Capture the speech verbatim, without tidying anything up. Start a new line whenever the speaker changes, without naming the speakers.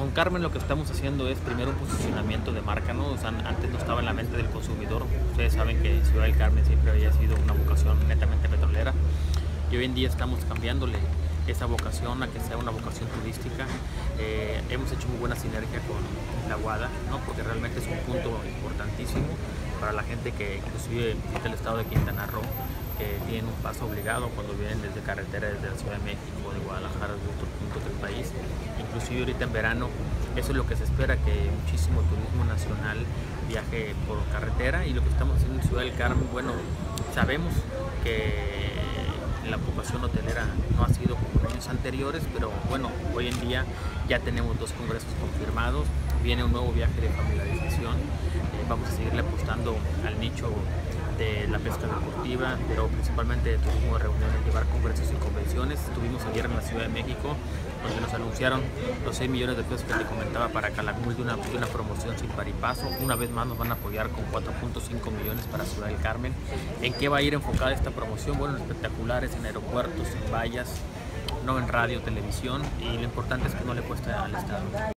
con Carmen lo que estamos haciendo es primero un posicionamiento de marca, ¿no? O sea, antes no estaba en la mente del consumidor. Ustedes saben que Ciudad del Carmen siempre había sido una vocación netamente petrolera y hoy en día estamos cambiándole esa vocación a que sea una vocación turística. Eh, hemos hecho muy buena sinergia con la Guada, ¿no? Porque realmente es un punto importantísimo para la gente que inclusive visita el estado de Quintana Roo, que tienen un paso obligado cuando vienen desde carretera, desde la Ciudad de México, de Guadalajara, de otros puntos del país. Inclusive ahorita en verano, eso es lo que se espera, que muchísimo turismo nacional viaje por carretera, y lo que estamos haciendo en Ciudad del Carmen, bueno, sabemos que la ocupación hotelera no ha sido como en años anteriores, pero bueno, hoy en día ya tenemos dos congresos confirmados, viene un nuevo viaje de familiarización, eh, vamos a seguirle apostando al nicho de la pesca deportiva, pero principalmente de turismo de reuniones, llevar congresos y convenciones. Estuvimos ayer en la Ciudad de México, donde nos anunciaron los seis millones de pesos que te comentaba para Calakmul de una, de una promoción sin par y paso. Una vez más nos van a apoyar con cuatro punto cinco millones para Ciudad del Carmen. ¿En qué va a ir enfocada esta promoción? Bueno, en espectaculares, en aeropuertos, en vallas, no en radio, televisión, y lo importante es que no le cueste al Estado.